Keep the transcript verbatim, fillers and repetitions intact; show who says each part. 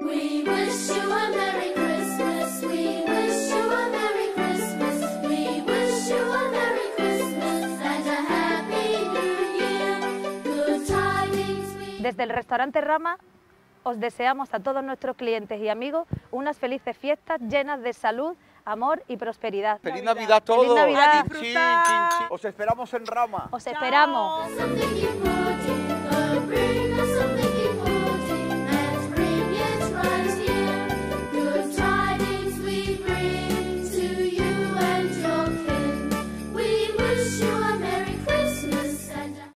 Speaker 1: We wish you a Merry Christmas. We wish you a Merry Christmas. We wish you a Merry Christmas and a Happy New Year. Good tidings we...
Speaker 2: Desde el restaurante Rama os deseamos a todos nuestros clientes y amigos unas felices fiestas llenas de salud, amor y prosperidad.
Speaker 3: ¡Feliz Navidad a todos!
Speaker 2: ¡Feliz Navidad!
Speaker 3: ¡A disfrutar! Os esperamos en Rama.
Speaker 2: Os esperamos.
Speaker 1: Something you put in the breeze.